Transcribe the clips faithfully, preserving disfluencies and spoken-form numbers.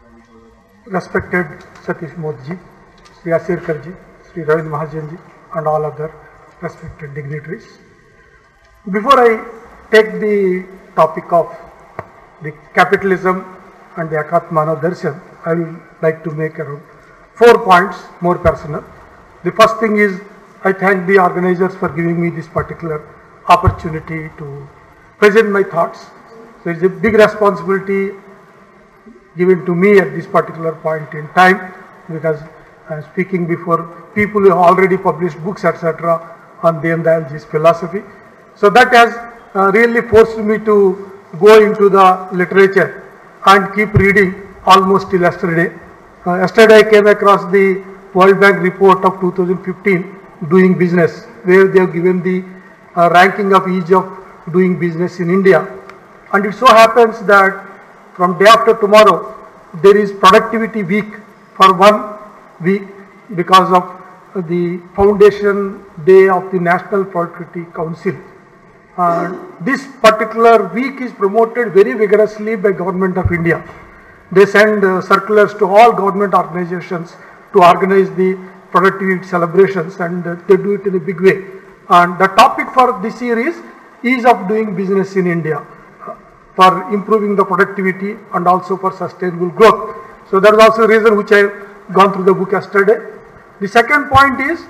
respected Satish Modji, Sri Asirkarji, Sri Ravind Mahajanji, and all other respected dignitaries. Before I take the topic of the capitalism and the Ekatma Manav Darshan, I will like to make around four points more personal. The first thing is, I thank the organizers for giving me this particular opportunity to present my thoughts. So it's a big responsibility given to me at this particular point in time, because I am speaking before people who have already published books, et cetera on Deendayalji's philosophy. So that has uh, really forced me to go into the literature and keep reading almost till yesterday. Uh, yesterday I came across the World Bank report of two thousand fifteen, Doing Business, where they have given the uh, ranking of ease of doing business in India. And it so happens that from day after tomorrow, there is productivity week for one week because of the foundation day of the National Productivity Council. And this particular week is promoted very vigorously by Government of India. They send uh, circulars to all government organizations to organize the productivity celebrations, and uh, they do it in a big way. And the topic for this year is ease of doing business in India, uh, for improving the productivity and also for sustainable growth. So that is also a reason which I have gone through the book yesterday. The second point is,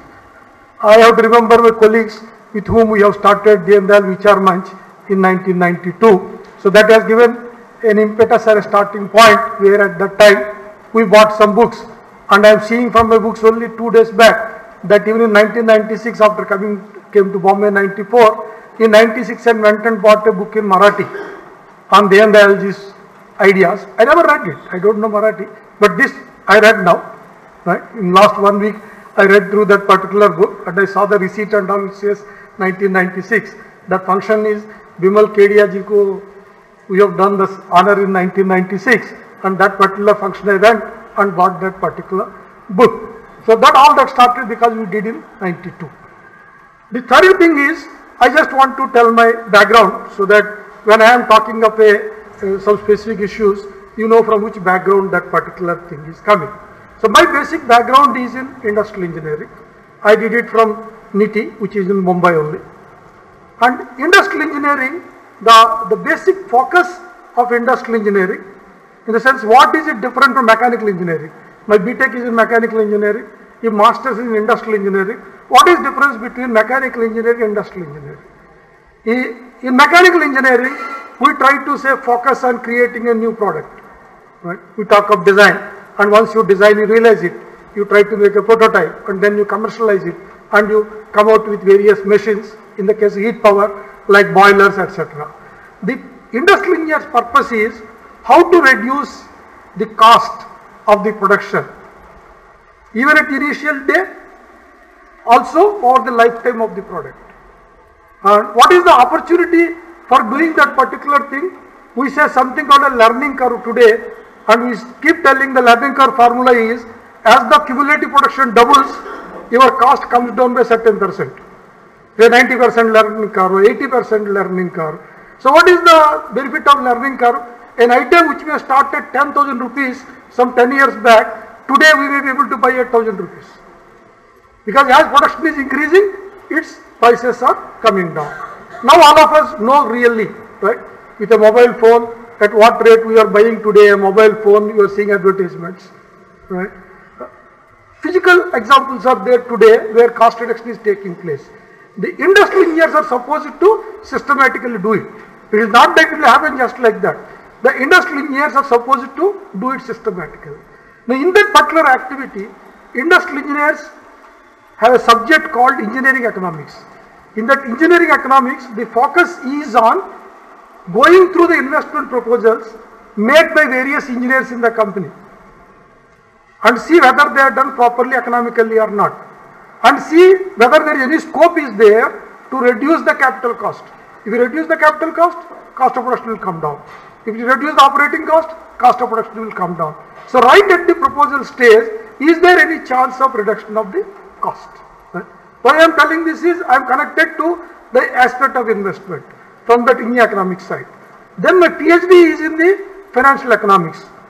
I have to remember my colleagues with whom we have started Deendayal Vichar Manch in nineteen ninety-two. So that has given an impetus or a starting point where at that time we bought some books, and I am seeing from my books only two days back that even in nineteen ninety-six, after coming came to Bombay in ninety-four, in ninety-six I went and bought a book in Marathi on Deendayalji's ideas. I never read it, I don't know Marathi, but this I read now. Right? In last one week I read through that particular book and I saw the receipt and all, it says nineteen ninety-six. That function is Bimal Kedia ji ko we have done this honor in nineteen ninety-six, and that particular function I went and bought that particular book. So that all that started because we did in ninety-two. The third thing is, I just want to tell my background so that when I am talking of a, uh, some specific issues, you know from which background that particular thing is coming. So my basic background is in industrial engineering. I did it from NITIE, which is in Mumbai only. And industrial engineering, the, the basic focus of industrial engineering, in the sense what is it different from mechanical engineering? My B Tech is in mechanical engineering, your master's is in industrial engineering. What is the difference between mechanical engineering and industrial engineering? In, in mechanical engineering, we try to say focus on creating a new product. Right? We talk of design. And once you design, you realize it, you try to make a prototype, and then you commercialize it, and you come out with various machines, in the case of heat power, like boilers, et cetera. The industrial engineer's purpose is how to reduce the cost of the production, even at the initial day, also over the lifetime of the product. And what is the opportunity for doing that particular thing? We say something called a learning curve today. And we keep telling the learning curve formula is, as the cumulative production doubles, your cost comes down by certain percent. A ninety percent learning curve, or eighty percent learning curve. So what is the benefit of learning curve? An item which may start at ten thousand rupees some ten years back, today we may be able to buy eight thousand rupees. Because as production is increasing, its prices are coming down. Now all of us know really, right, with a mobile phone, at what rate we are buying today a mobile phone, you are seeing advertisements, right? Physical examples are there today where cost reduction is taking place. The industrial engineers are supposed to systematically do it. It is not that it will happen just like that. The industrial engineers are supposed to do it systematically. Now in that particular activity, industrial engineers have a subject called engineering economics. In that engineering economics, the focus is on going through the investment proposals made by various engineers in the company and see whether they are done properly economically or not, and see whether there is any scope is there to reduce the capital cost. If you reduce the capital cost, cost of production will come down. If you reduce the operating cost, cost of production will come down. So right at the proposal stage, is there any chance of reduction of the cost? Right? Why I am telling this is, I am connected to the aspect of investment from that engineering economics side. Then my PhD is in the financial economics.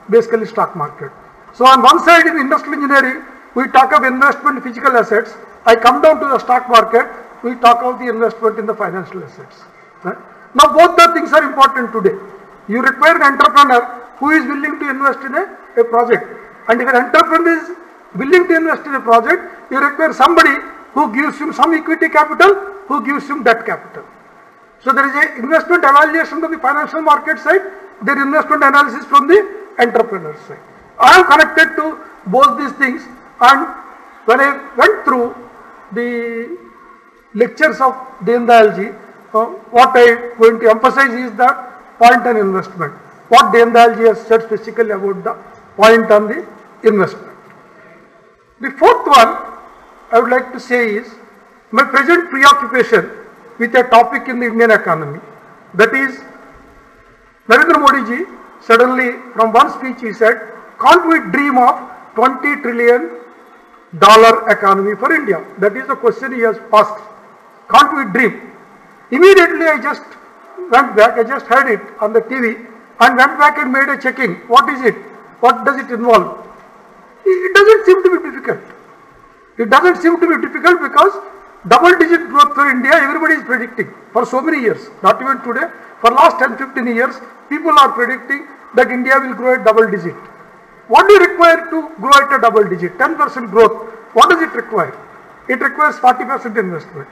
basically stock market. So on one side in industrial engineering, we talk of investment in physical assets. I come down to the stock market, we talk of the investment in the financial assets. Right? Now both the things are important today. You require an entrepreneur who is willing to invest in a, a project. And if an entrepreneur is willing to invest in a project, you require somebody who gives him some equity capital, who gives him debt capital. So there is a investment evaluation from the financial market side, there is investment analysis from the entrepreneur side. I am connected to both these things, and when I went through the lectures of Deendayalji, uh, what I am going to emphasize is that point on investment. What Deendayalji has said specifically about the point on the investment. The fourth one I would like to say is my present preoccupation with a topic in the Indian economy. That is, Narendra Modi ji suddenly from one speech he said, can't we dream of twenty trillion dollar economy for India? That is the question he has asked. Can't we dream? Immediately I just went back, I just heard it on the T V and went back and made a checking. What is it? What does it involve? It doesn't seem to be difficult. It doesn't seem to be difficult because double digit growth for India everybody is predicting for so many years, not even today. For last ten to fifteen years, people are predicting that India will grow at double digit. What do you require to grow at a double digit? ten percent growth. What does it require? It requires forty percent investment.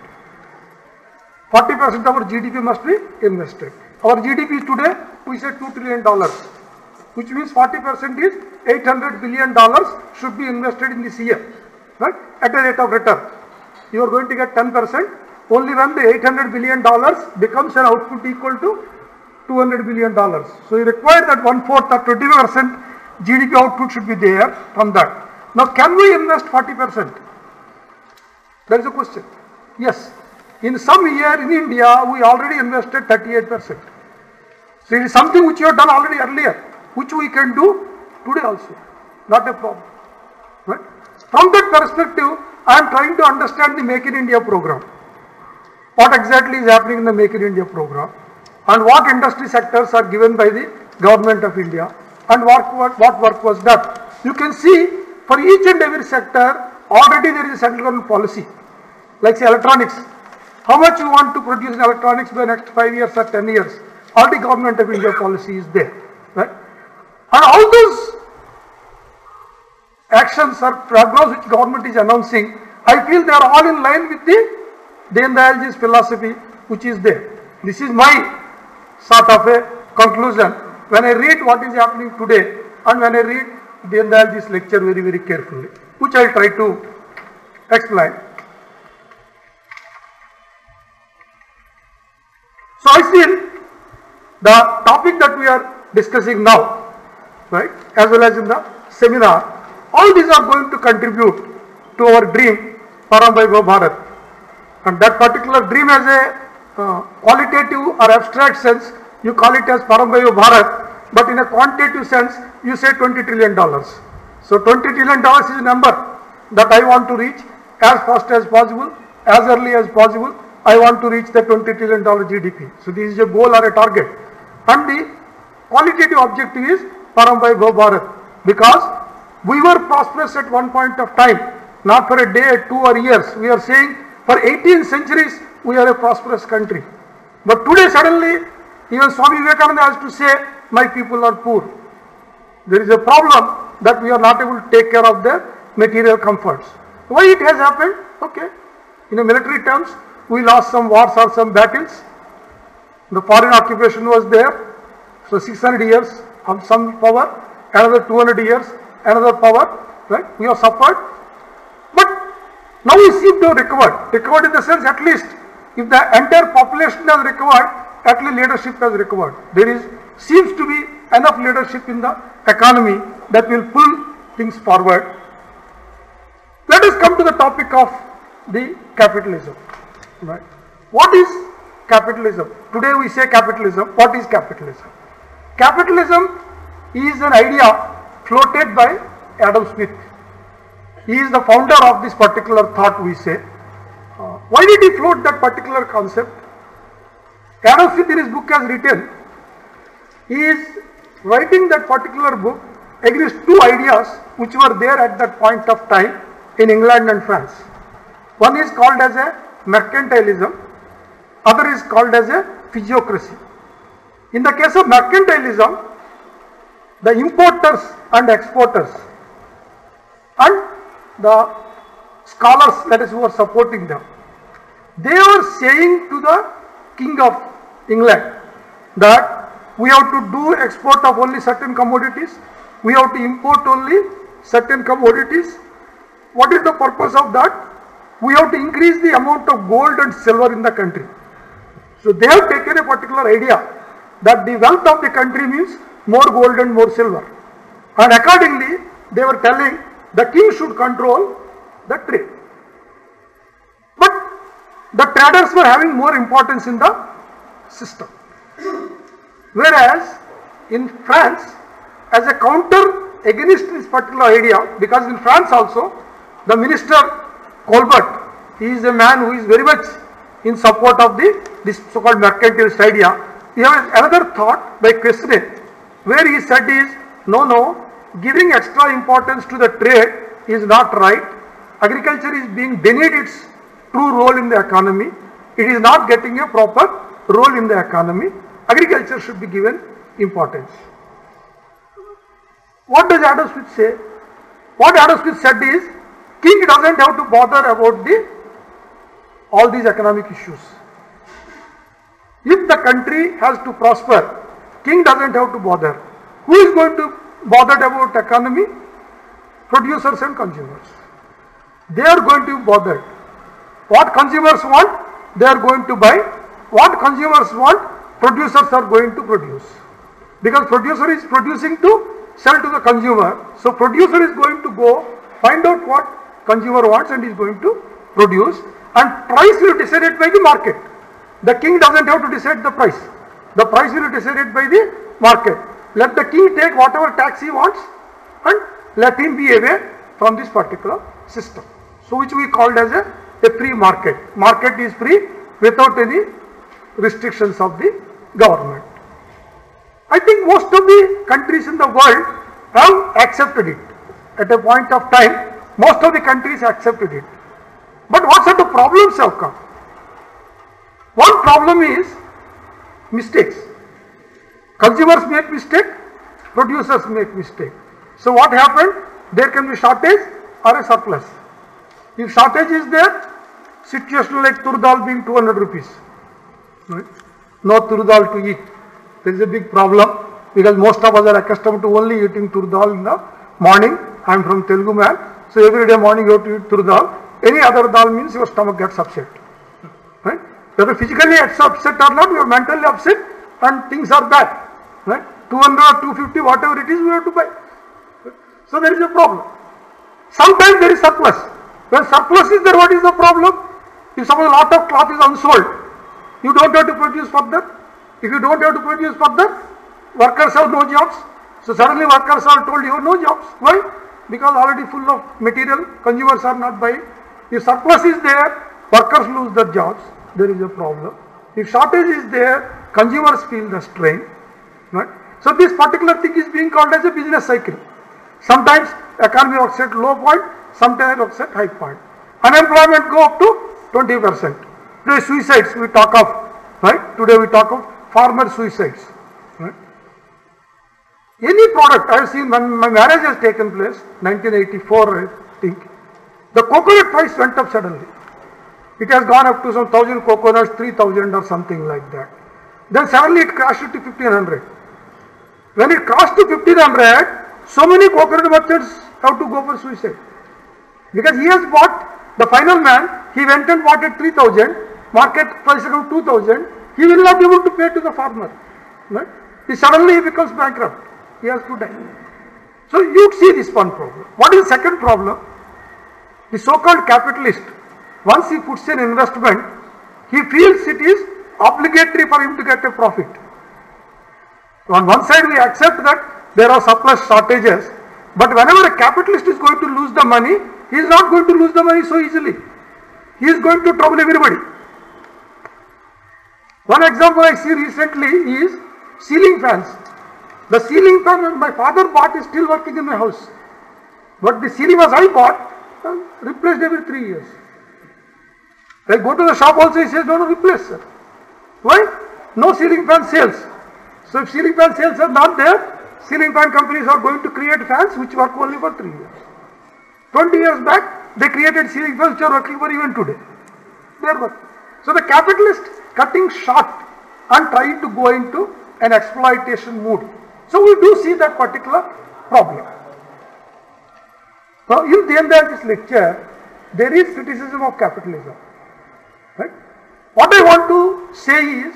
forty percent of our G D P must be invested. Our G D P today, we say two trillion dollars, which means forty percent is eight hundred billion dollars should be invested in this year, right? At a rate of return. You are going to get ten percent only when the eight hundred billion dollars becomes an output equal to two hundred billion dollars. So you require that one fourth or twenty percent G D P output should be there from that. Now can we invest forty percent? That is a question. Yes. In some year in India, we already invested thirty-eight percent. So it is something which you have done already earlier, which we can do today also. Not a problem. Right? From that perspective, I am trying to understand the Make in India program. What exactly is happening in the Make in India program, and what industry sectors are given by the government of India, and what, what, what work was done. You can see for each and every sector, already there is a central government policy. Like say electronics. How much you want to produce in electronics by next five years or ten years? All the government of India policy is there. Right? And all those actions or programs which government is announcing, I feel they are all in line with the Deendayalji's philosophy which is there. This is my sort of a conclusion when I read what is happening today and when I read Deendayalji's lecture very very carefully, which I will try to explain. So I feel the topic that we are discussing now, right, as well as in the seminar, all these are going to contribute to our dream, Paramvaibhav Bharat. And that particular dream has a uh, qualitative or abstract sense, you call it as Paramvaibhav Bharat, but in a quantitative sense, you say twenty trillion dollars. So twenty trillion dollars is a number that I want to reach as fast as possible, as early as possible. I want to reach the twenty trillion dollar G D P. So this is a goal or a target. And the qualitative objective is Paramvaibhav Bharat, because we were prosperous at one point of time, not for a day, two or years. We are saying for eighteen centuries we are a prosperous country. But today suddenly even Swami Vivekananda has to say, my people are poor. There is a problem that we are not able to take care of the material comforts. Why it has happened? Okay. In a military terms, we lost some wars or some battles. The foreign occupation was there. So six hundred years of some power, another two hundred years, another power, right? We have suffered. But now we seem to have recovered. Recovered in the sense, at least if the entire population has recovered, at least leadership has recovered. There is seems to be enough leadership in the economy that will pull things forward. Let us come to the topic of the capitalism. Right? What is capitalism? Today we say capitalism. What is capitalism? Capitalism is an idea floated by Adam Smith. He is the founder of this particular thought, we say. Uh, why did he float that particular concept? Adam Smith in his book has written, he is writing that particular book against two ideas which were there at that point of time in England and France. One is called as a mercantilism, other is called as a physiocracy. In the case of mercantilism, the importers and exporters and the scholars, that is, who are supporting them, they were saying to the King of England that we have to do export of only certain commodities, we have to import only certain commodities. What is the purpose of that? We have to increase the amount of gold and silver in the country. So they have taken a particular idea that the wealth of the country means more gold and more silver. And accordingly, they were telling the king should control the trade. But the traders were having more importance in the system. Whereas in France, as a counter against this particular idea, because in France also, the minister Colbert, he is a man who is very much in support of the this so-called mercantilist idea. He has another thought by questioning, where he said is, no, no, giving extra importance to the trade is not right. Agriculture is being denied its true role in the economy. It is not getting a proper role in the economy. Agriculture should be given importance. What does Adam Smith say? What Adam Smith said is, king doesn't have to bother about the all these economic issues. If the country has to prosper, king doesn't have to bother. Who is going to bother about economy? Producers and consumers. They are going to be bothered. What consumers want, they are going to buy. What consumers want, producers are going to produce. Because producer is producing to sell to the consumer. So producer is going to go find out what consumer wants and is going to produce, and price will be decided by the market. The king doesn't have to decide the price. The price will be decided by the market. Let the king take whatever tax he wants and let him be away from this particular system. So which we called as a, a free market. Market is free without any restrictions of the government. I think most of the countries in the world have accepted it. At a point of time, most of the countries accepted it. But what sort of problems have come? One problem is mistakes. Consumers make mistake, producers make mistake. So what happened? There can be shortage or a surplus. If shortage is there, situation like tur dal being two hundred rupees. Right? No tur dal to eat. There is a big problem because most of us are accustomed to only eating tur dal in the morning. I am from Telugu man, so every day morning you have to eat tur dal. Any other dal means your stomach gets upset. Right? Whether physically it's upset or not, you are mentally upset and things are bad. Right? two hundred or two fifty, whatever it is, we have to buy. So there is a problem. Sometimes there is surplus. When surplus is there, what is the problem? If suppose a lot of cloth is unsold, you don't have to produce further. If you don't have to produce further, workers have no jobs. So suddenly workers are told you have no jobs. Why? Because already full of material, consumers are not buying. If surplus is there, workers lose their jobs, there is a problem. If shortage is there, consumers feel the strain. Right? So this particular thing is being called as a business cycle. Sometimes economy works at low point, sometimes works at high point. Unemployment go up to twenty percent. Today suicides we talk of, right? Today we talk of farmer suicides. Right? Any product, I have seen when my marriage has taken place, nineteen eighty-four I think, the coconut price went up suddenly. It has gone up to some thousand coconuts, three thousand or something like that. Then suddenly it crashed to fifteen hundred. When it crashed to fifteen hundred, so many coconut merchants have to go for suicide. Because he has bought, the final man, he went and bought at three thousand, market price around two thousand, he will not be able to pay to the farmer. Right? He suddenly he becomes bankrupt. He has to die. So you see this one problem. What is the second problem? The so-called capitalist, once he puts in investment, he feels it is obligatory for him to get a profit. So on one side we accept that there are surplus shortages, but whenever a capitalist is going to lose the money, he is not going to lose the money so easily. He is going to trouble everybody. One example I see recently is ceiling fans. The ceiling fan my father bought is still working in my house. But the ceiling was I bought, uh, replaced every three years. I go to the shop also, he says, no, no, replace, sir. Why? No ceiling fan sales. So if ceiling fan sales are not there, ceiling fan companies are going to create fans which work only for three years. twenty years back, they created ceiling fans which are working for even today. They are working. So the capitalist cutting short and trying to go into an exploitation mood. So we do see that particular problem. Now in Deendayalji's lecture, there is criticism of capitalism. Right? What I want to say is,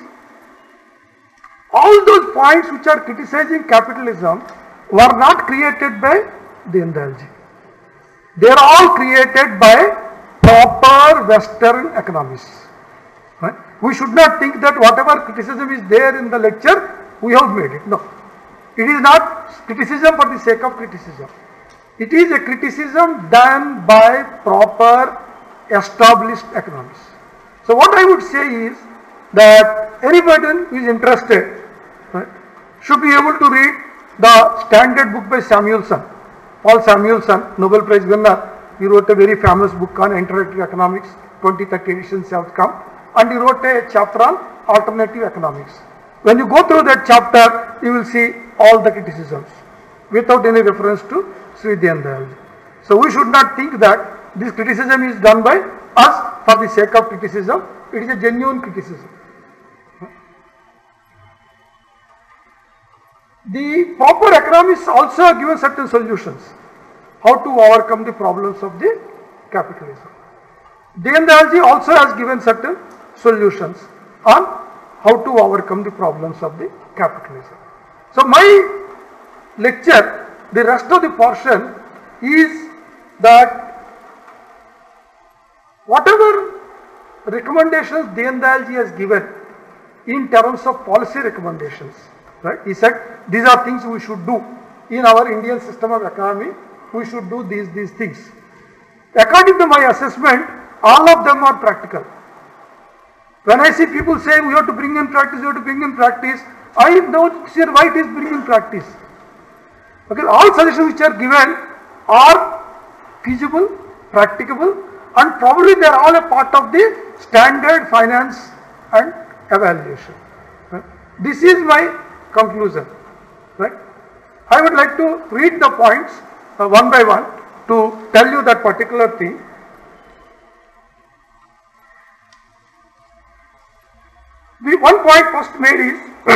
all those points which are criticizing capitalism were not created by Deendayalji. They are all created by proper Western economists. Right? We should not think that whatever criticism is there in the lecture, we have made it. No. It is not criticism for the sake of criticism. It is a criticism done by proper established economists. So what I would say is that anybody who is interested, right, should be able to read the standard book by Samuelson. Paul Samuelson, Nobel Prize winner. He wrote a very famous book on interactive economics. twenty, thirty editions have come. And he wrote a chapter on alternative economics. When you go through that chapter, you will see all the criticisms without any reference to Sri Deendayalji. So we should not think that this criticism is done by us for the sake of criticism. It is a genuine criticism. The proper economists also are given certain solutions how to overcome the problems of the capitalism. Deendayalji also has given certain solutions on how to overcome the problems of the capitalism. So my lecture, the rest of the portion is that whatever recommendations Deendayalji has given in terms of policy recommendations, right? He said these are things we should do in our Indian system of economy. We should do these these things. According to my assessment, all of them are practical. When I see people saying we have to bring in practice, we have to bring in practice, I don't see why it is bring in practice. Okay, all suggestions which are given are feasible, practicable, and probably they are all a part of the standard finance and evaluation. Right? This is my conclusion. Right? I would like to read the points uh, one by one to tell you that particular thing. The one point first made is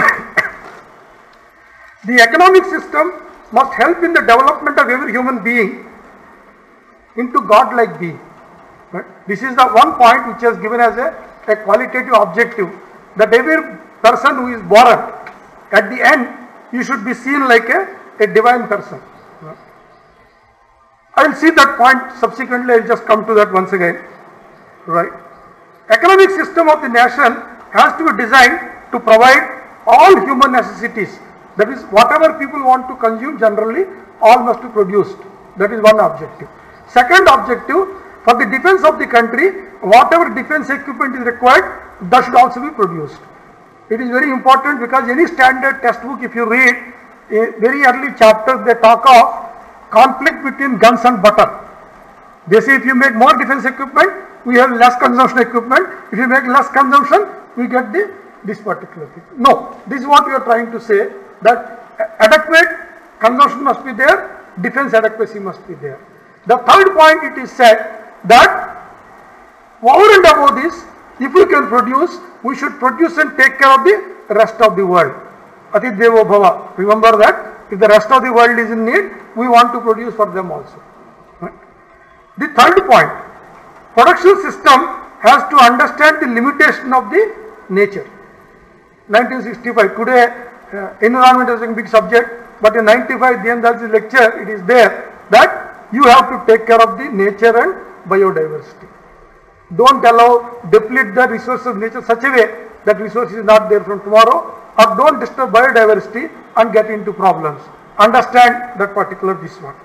the economic system must help in the development of every human being into God-like being. Right? This is the one point which is given as a, a qualitative objective, that every person who is born, at the end you should be seen like a, a divine person. Right? I will see that point subsequently. I will just come to that once again. Right? Economic system of the nation has to be designed to provide all human necessities. That is, whatever people want to consume generally, all must be produced. That is one objective. Second objective, for the defense of the country, whatever defense equipment is required, that should also be produced. It is very important because any standard textbook, if you read, a very early chapters they talk of conflict between guns and butter. They say if you make more defense equipment, we have less consumption equipment. If you make less consumption, we get the this particular thing. No, this is what we are trying to say, that adequate consumption must be there, defense adequacy must be there. The third point, it is said that over and above this, if we can produce, we should produce and take care of the rest of the world. Ati Devo Bhava. Remember that if the rest of the world is in need, we want to produce for them also. Right? The third point, production system has to understand the limitation of the nature. nineteen sixty-five, today uh, environment is a big subject, but in ninety-five Deendayalji's lecture it is there that you have to take care of the nature and biodiversity. Don't allow, deplete the resources of nature such a way that resource is not there from tomorrow, or don't disturb biodiversity and get into problems. Understand that particular this one.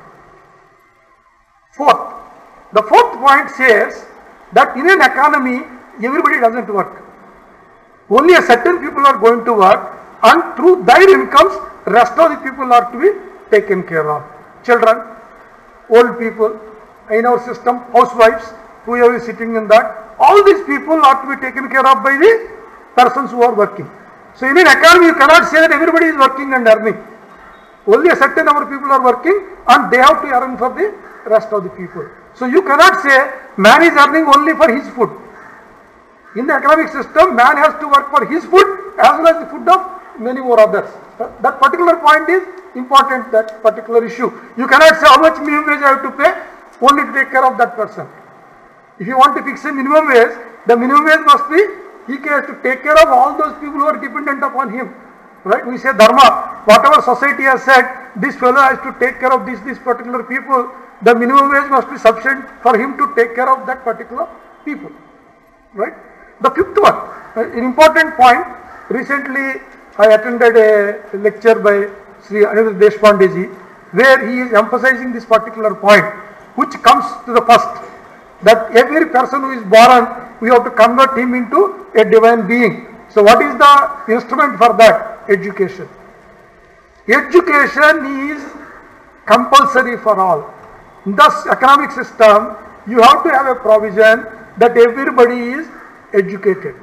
Fourth, the fourth point says that in an economy, everybody doesn't work. Only a certain people are going to work, and through their incomes, rest of the people are to be taken care of. Children, old people, in our system, housewives, whoever is sitting in that, all these people are to be taken care of by the persons who are working. So in an economy, you cannot say that everybody is working and earning. Only a certain number of people are working and they have to earn for the rest of the people. So you cannot say man is earning only for his food. In the economic system, man has to work for his food as well as the food of many more others. That particular point is important, that particular issue. You cannot say how much minimum wage I have to pay only to take care of that person. If you want to fix a minimum wage, the minimum wage must be, he has to take care of all those people who are dependent upon him. Right? We say dharma, whatever society has said, this fellow has to take care of this, this particular people, the minimum wage must be sufficient for him to take care of that particular people. Right? The fifth one, an important point, recently I attended a lecture by Sri Anirudh Deshpandeji, where he is emphasizing this particular point, which comes to the first, that every person who is born, we have to convert him into a divine being. So what is the instrument for that? Education. Education is compulsory for all. In this economic system, you have to have a provision that everybody is educated.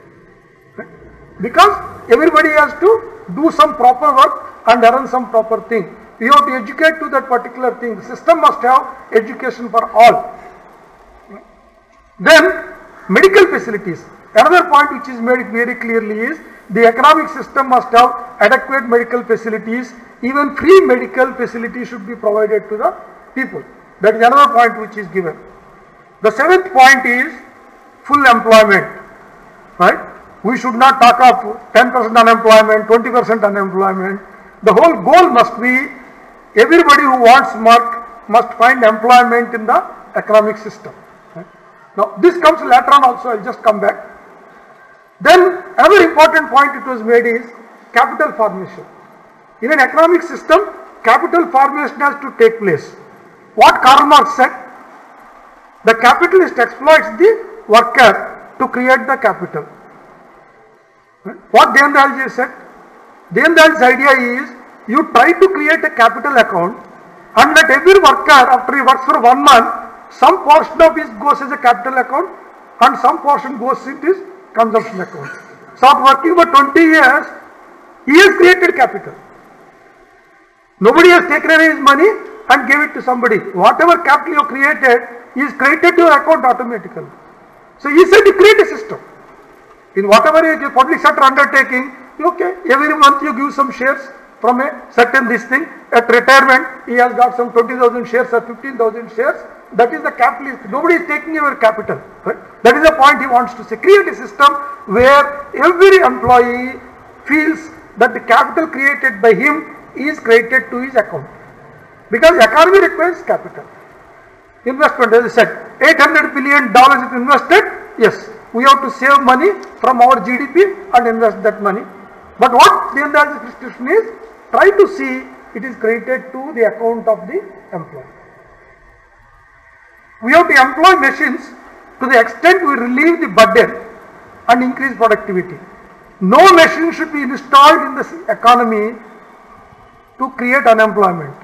Because everybody has to do some proper work and earn some proper thing. You have to educate to that particular thing. The system must have education for all. Then, medical facilities. Another point which is made very clearly is the economic system must have adequate medical facilities. Even free medical facilities should be provided to the people. That is another point which is given. The seventh point is full employment. Right? We should not talk of ten percent unemployment, twenty percent unemployment. The whole goal must be everybody who wants work must find employment in the economic system. Right? Now this comes later on also, I will just come back. Then another important point it was made is capital formation. In an economic system, capital formation has to take place. What Karl Marx said? The capitalist exploits the worker to create the capital. What Deendayalji said? Deendayalji's idea is you try to create a capital account and let every worker, after he works for one month, some portion of his goes as a capital account and some portion goes into his consumption account. So after working for twenty years, he has created capital. Nobody has taken away his money and gave it to somebody. Whatever capital you created is credited to your account automatically. So he said you create a system. In whatever is public sector undertaking, okay, every month you give some shares from a certain this thing. At retirement, he has got some twenty thousand shares or fifteen thousand shares. That is the capitalist. Nobody is taking your capital. Right? That is the point he wants to say. Create a system where every employee feels that the capital created by him is credited to his account. Because the economy requires capital. Investment, as I said, eight hundred billion dollars is invested. Yes, we have to save money from our G D P and invest that money. But what Deendayalji's prescription is, try to see it is credited to the account of the employee. We have to employ machines to the extent we relieve the burden and increase productivity. No machine should be installed in the economy to create unemployment.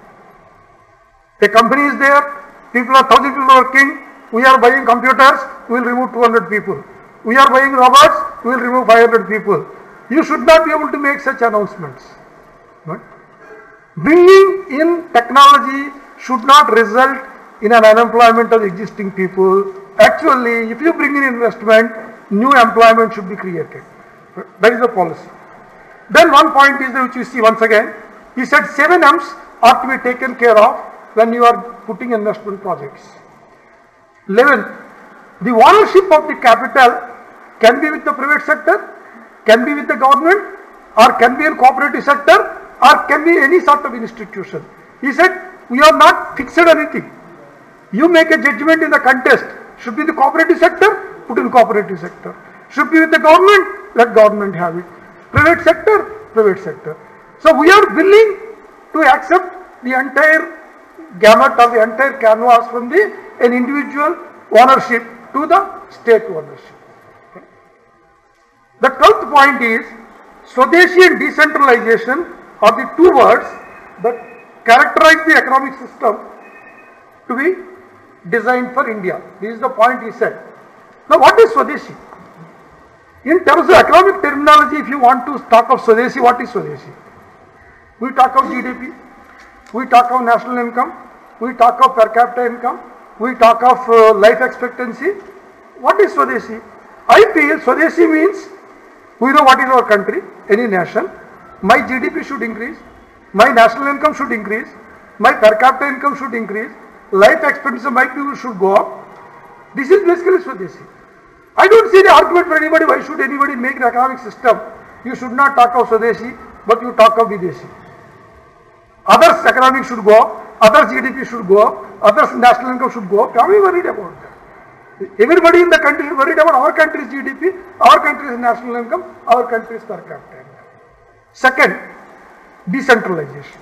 A company is there, people are thousand people working, we are buying computers, we will remove two hundred people. We are buying robots, we will remove five hundred people. You should not be able to make such announcements. Right? Bringing in technology should not result in an unemployment of existing people. Actually, if you bring in investment, new employment should be created. That is the policy. Then one point is which you see once again, he said seven M's are to be taken care of when you are putting investment projects. eleven. The ownership of the capital can be with the private sector, can be with the government, or can be in cooperative sector, or can be any sort of institution. He said, we are not fixed anything. You make a judgment in the contest. Should be the cooperative sector, put in cooperative sector. Should be with the government, let government have it. Private sector, private sector. So we are willing to accept the entire gamut or the entire canvas from the an individual ownership to the state ownership. The twelfth point is Swadeshi and Decentralization are the two words that characterize the economic system to be designed for India. This is the point he said. Now what is Swadeshi? In terms of economic terminology, if you want to talk of Swadeshi, what is Swadeshi? We talk of G D P, we talk of national income, we talk of per capita income, we talk of uh, life expectancy. What is Swadeshi? I feel Swadeshi means we know what is our country, any nation. My G D P should increase, my national income should increase, my per capita income should increase, life expectancy of my people should go up. This is basically Swadeshi. I don't see the argument for anybody, why should anybody make an economic system? You should not talk of Swadeshi, but you talk of Videshi. Others' economic should go up, others' G D P should go up, others' national income should go up. Are we worried about that? Everybody in the country is worried about our country's G D P, our country's national income, our country's per capita income. Second, decentralization.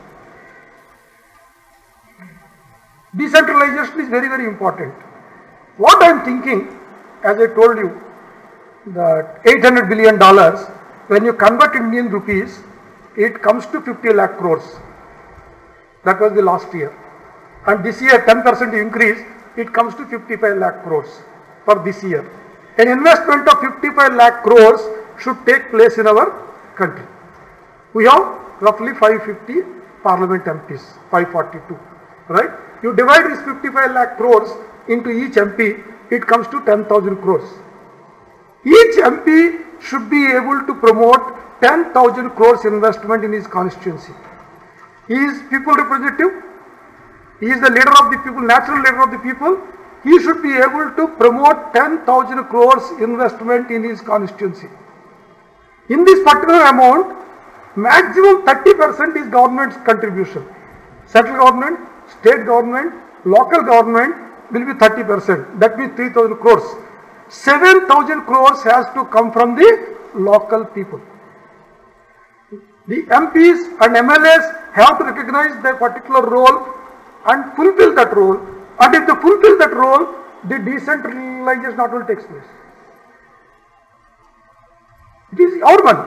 Decentralization is very, very important. What I am thinking, as I told you, that eight hundred billion dollars, when you convert Indian rupees, it comes to fifty lakh crores. That was the last year. And this year, ten percent increase, it comes to fifty-five lakh crores for this year. An investment of fifty-five lakh crores should take place in our country. We have roughly five hundred fifty parliament M Ps, five hundred forty-two, right? You divide this fifty-five lakh crores into each M P, it comes to ten thousand crores. Each M P should be able to promote ten thousand crores investment in his constituency. He is people representative, he is the leader of the people, natural leader of the people. He should be able to promote ten thousand crores investment in his constituency. In this particular amount, maximum thirty percent is government's contribution. Central government, state government, local government will be thirty percent. That means three thousand crores. seven thousand crores has to come from the local people. The M Ps and M L As have to recognize their particular role and fulfill that role. And if they fulfill that role, the decentralization not only takes place. It is our money.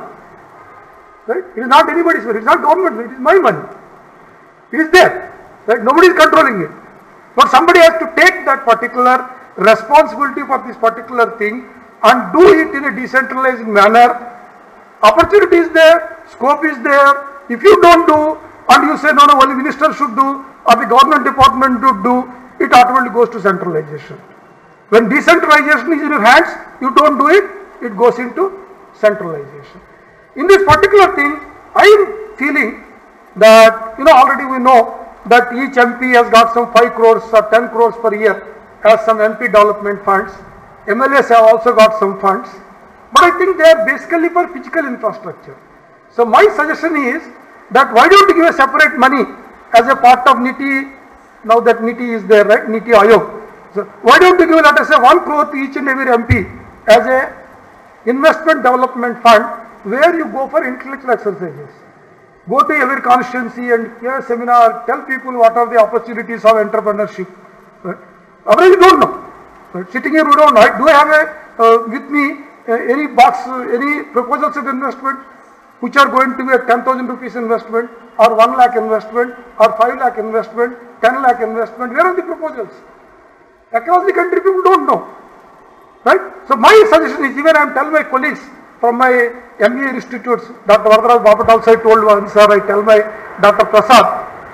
Right? It is not anybody's money. It is not government money. It is my money. It is there. Right? Nobody is controlling it. But somebody has to take that particular responsibility for this particular thing and do it in a decentralized manner. Opportunity is there, scope is there. If you don't do and you say no, no, only minister should do or the government department should do, it automatically goes to centralization. When decentralization is in your hands, you don't do it, it goes into centralization. In this particular thing, I am feeling that, you know, already we know that each M P has got some five crores or ten crores per year as some M P development funds. M L As have also got some funds. But I think they are basically for physical infrastructure. So my suggestion is that why don't you give a separate money as a part of NITIE, now that NITIE is there, right, NITIE Ayog. So why don't you give, let us say, one crore to each and every M P as a investment development fund where you go for intellectual exercises. Go to every constituency and give a seminar, tell people what are the opportunities of entrepreneurship. Right? Otherwise you don't know. Right? Sitting here we don't know. Do I have a, uh, with me uh, any box, uh, any proposals of investment which are going to be a ten thousand rupees investment or one lakh investment or five lakh investment, ten lakh investment. Where are the proposals? Across the country people don't know. Right? So my suggestion is, even I am telling my colleagues from my M B A institutes, Doctor Vardara Bapat also I told one, sir, I tell my Doctor Prasad,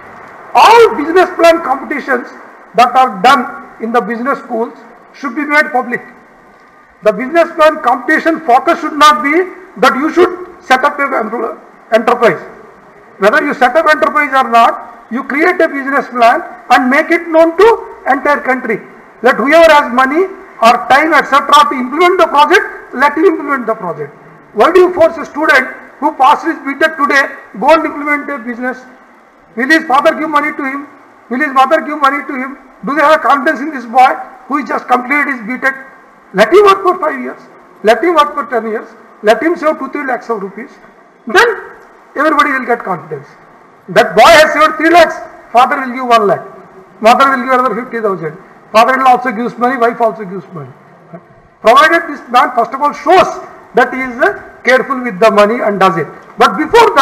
all business plan competitions that are done in the business schools should be made public. The business plan competition focus should not be that you should set up an enterprise. Whether you set up enterprise or not, you create a business plan and make it known to entire country. Let whoever has money or time, et cetera to implement the project, let him implement the project. Why do you force a student who passed his B Tech today, go and implement a business? Will his father give money to him? Will his mother give money to him? Do they have confidence in this boy who has just completed his B Tech? Let him work for five years. Let him work for ten years. Let him save two, three lakhs of rupees. Then everybody will get confidence. That boy has saved three lakhs, father will give one lakh. Mother will give another fifty thousand. Father-in-law also gives money, wife also gives money. Provided this man first of all shows that he is uh, careful with the money and does it. But before that,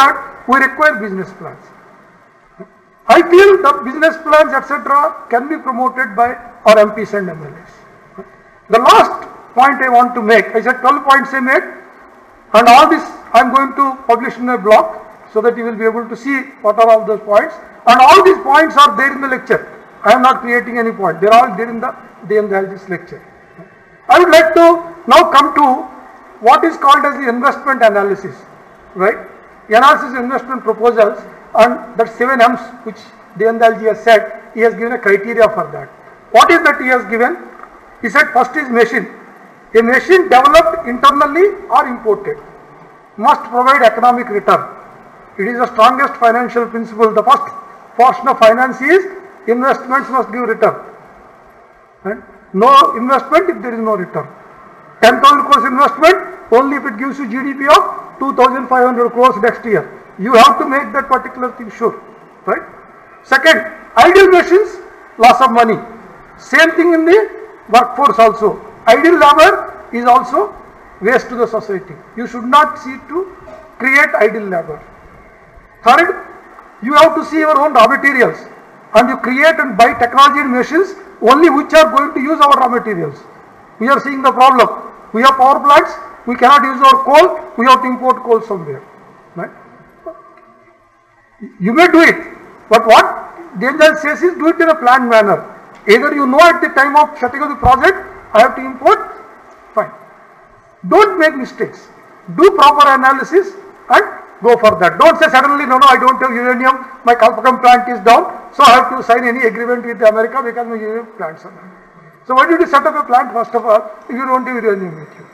we require business plans. I feel the business plans, et cetera, can be promoted by our M Ps and M L As. The last point I want to make, I said twelve points I made, and all this I am going to publish in a blog so that you will be able to see what are all those points. And all these points are there in the lecture. I am not creating any point. They are all there in the Deendayalji's lecture. I would like to now come to what is called as the investment analysis, right? Analysis investment proposals, and that seven M's which Deendayalji has said, he has given a criteria for that. What is that he has given? He said first is machine. A machine developed internally or imported must provide economic return. It is the strongest financial principle. The first portion of finance is investments must give return. Right? No investment if there is no return. ten thousand crores investment only if it gives you G D P of two thousand five hundred crores next year. You have to make that particular thing sure. Right? Second, idle machines, loss of money. Same thing in the workforce also. Idle labor is also waste to the society. You should not seek to create idle labor. Third, you have to see your own raw materials, and you create and buy technology and machines only which are going to use our raw materials. We are seeing the problem. We have power plants, we cannot use our coal, we have to import coal somewhere. Right? You may do it, but what Deendayal says is do it in a planned manner. Either you know at the time of shutting of the project, I have to import, fine. Don't make mistakes. Do proper analysis and go for that. Don't say suddenly, no, no, I don't have uranium, my Kalpakam plant is down, so I have to sign any agreement with America because my uranium plants are down. So why did you set up a plant first of all if you don't have uranium with you?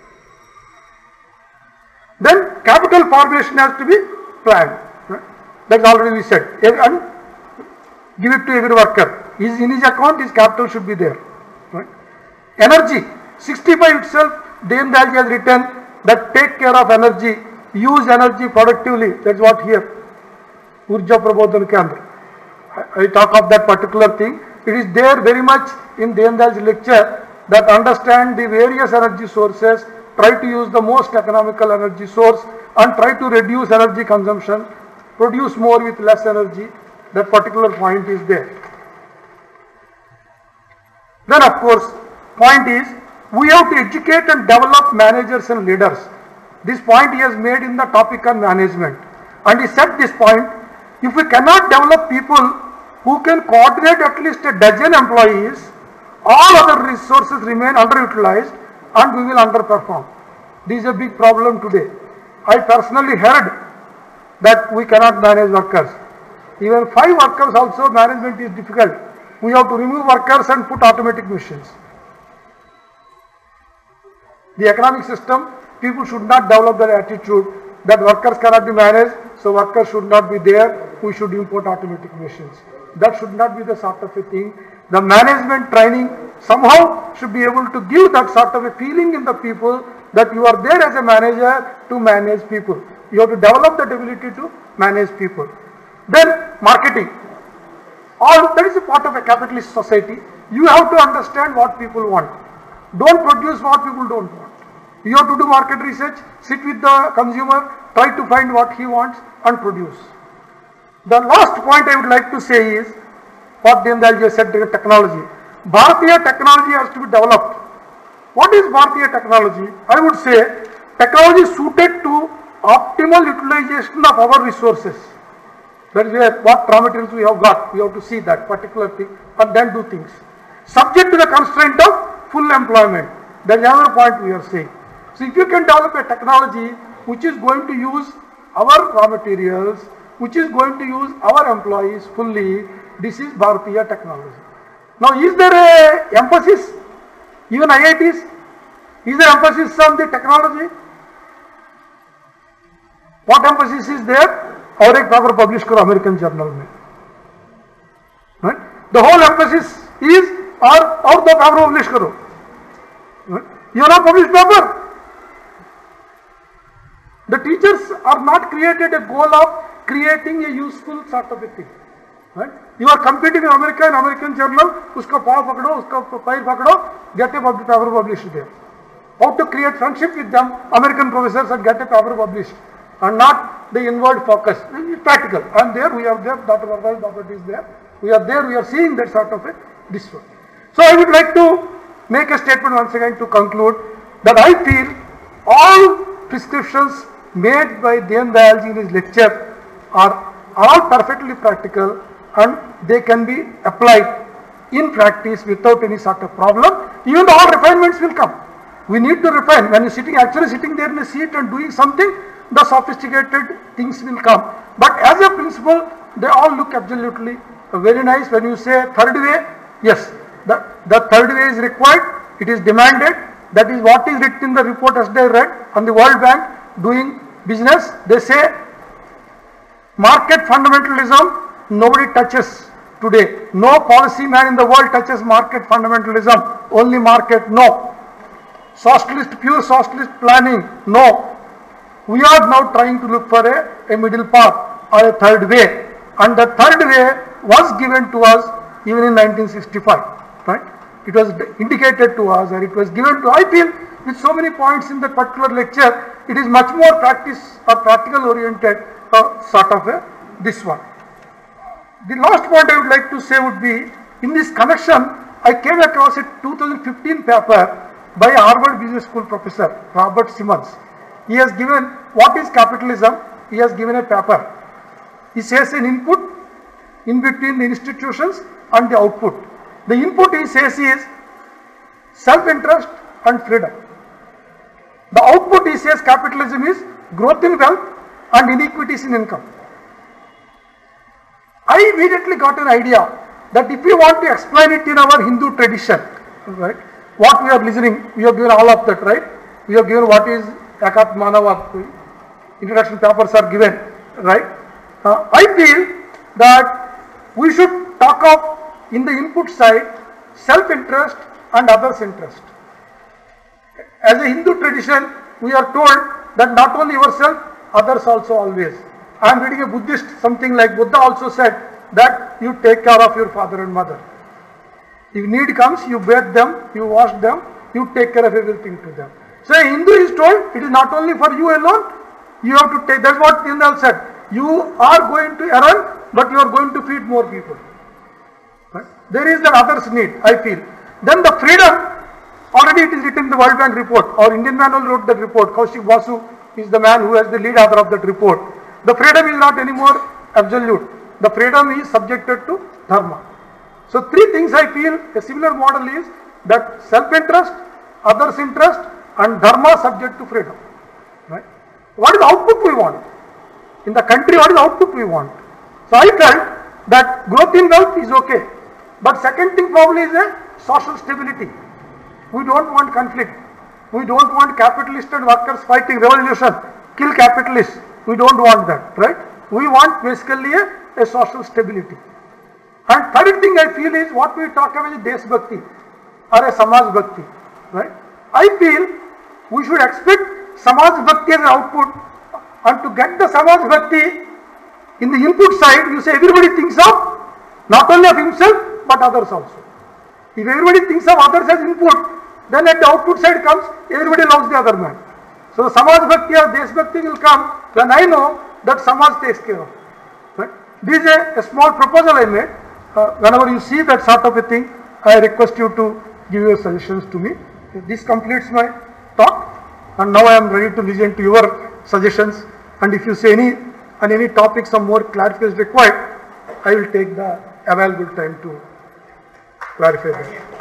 Then capital formation has to be planned. Right? That's already we said. And give it to every worker. His, in his account, his capital should be there. Right? Energy. sixty-five itself, Deendayalji has written that take care of energy, use energy productively. That's what here. Urja Prabodhan Kendra. I, I talk of that particular thing. It is there very much in Deendayal's lecture that understand the various energy sources, try to use the most economical energy source and try to reduce energy consumption, produce more with less energy. That particular point is there. Then of course, point is we have to educate and develop managers and leaders. This point he has made in the topic on management. And he said this point, if we cannot develop people who can coordinate at least a dozen employees, all other resources remain underutilized and we will underperform. This is a big problem today. I personally heard that we cannot manage workers. Even five workers also management is difficult. We have to remove workers and put automatic machines. The economic system, people should not develop their attitude that workers cannot be managed, so workers should not be there, we should import automatic machines. That should not be the sort of a thing. The management training somehow should be able to give that sort of a feeling in the people that you are there as a manager to manage people. You have to develop that ability to manage people. Then marketing. All that is a part of a capitalist society. You have to understand what people want. Don't produce what people don't want. You have to do market research, sit with the consumer, try to find what he wants and produce. The last point I would like to say is what Deendayalji said regarding technology. Bharatiya technology has to be developed. What is Bharatiya technology? I would say technology suited to optimal utilization of our resources. That is where what raw materials we have got. We have to see that particular thing and then do things. Subject to the constraint of full employment. That is another point we are saying. So if you can develop a technology which is going to use our raw materials, which is going to use our employees fully, this is Bharatiya technology. Now is there a emphasis, even I I Ts, is there emphasis on the technology? What emphasis is there? और एक paper publish करो American journal में. Right? The whole emphasis is और और दो paper publish करो. Right? You have not published paper. The teachers are not created a goal of creating a useful sort of a thing. Right? You are competing in America, in American journal, उसका पाव पकड़ो, उसका पैर पकड़ो, get a paper published there. How to create friendship with them, American professors, and get a paper published, and not the inward focus. It's practical. I am there, we are there, Doctor Prabodhan, Doctor is there. We are there, we are seeing that sort of a, this one. So I would like to make a statement once again to conclude that I feel all prescriptions made by Deendayalji in his lecture are, are all perfectly practical and they can be applied in practice without any sort of problem. Even all refinements will come. We need to refine. When you are sitting, actually sitting there in a seat and doing something, the sophisticated things will come. But as a principle, they all look absolutely very nice. When you say third way, yes, the, the third way is required, it is demanded. That is what is written in the report as they read on the World Bank doing business. They say market fundamentalism nobody touches today. No policy man in the world touches market fundamentalism, only market, no. Socialist, pure socialist planning, no. We are now trying to look for a, a middle path or a third way, and the third way was given to us even in nineteen sixty-five, right? It was indicated to us, or it was given to, I feel, with so many points in that particular lecture, it is much more practice or practical oriented uh, sort of a, this one. The last point I would like to say would be, in this connection, I came across a two thousand fifteen paper by Harvard Business School professor, Robert Simmons. He has given, what is capitalism? He has given a paper. He says an input in between the institutions and the output. The input he says is self-interest and freedom. The output he says capitalism is growth in wealth and inequities in income. I immediately got an idea that if we want to explain it in our Hindu tradition, right, what we are listening, we have given all of that, right? We have given what is Ekatma Manav, introduction papers are given, right? Uh, I feel that we should talk of, in the input side, self-interest and others' interest. As a Hindu tradition, we are told that not only yourself, others also always. I am reading a Buddhist, something like Buddha also said that you take care of your father and mother. If need comes, you bathe them, you wash them, you take care of everything to them. So a Hindu is told, it is not only for you alone, you have to take, that's what Deendayal said. You are going to earn, but you are going to feed more people. Right? There is the others' need, I feel. Then the freedom, already it is written in the World Bank report. Our Indian man also wrote that report. Kaushik Vasu is the man who has the lead author of that report. The freedom is not anymore absolute. The freedom is subjected to dharma. So three things I feel a similar model is that self-interest, others' interest and dharma subject to freedom. Right? What is the output we want? In the country, what is the output we want? So I felt that growth in wealth is okay. But second thing probably is a social stability. We don't want conflict. We don't want capitalists and workers fighting revolution, kill capitalists. We don't want that, right? We want basically a, a social stability. And third thing I feel is what we talk about is Desh Bhakti or a Samaj Bhakti, right? I feel we should expect Samaj Bhakti as an output, and to get the Samaj Bhakti in the input side, you say everybody thinks of not only of himself but others also. If everybody thinks of others as input, then at the output side comes, everybody loves the other man. So Samaj Bhakti or Desh Bhakti will come when I know that Samaj takes care of. Right? This is a, a small proposal I made. Uh, whenever you see that sort of a thing, I request you to give your suggestions to me. This completes my talk, and now I am ready to listen to your suggestions. And if you say any on any topic some more clarification required, I will take the available time to clarify that.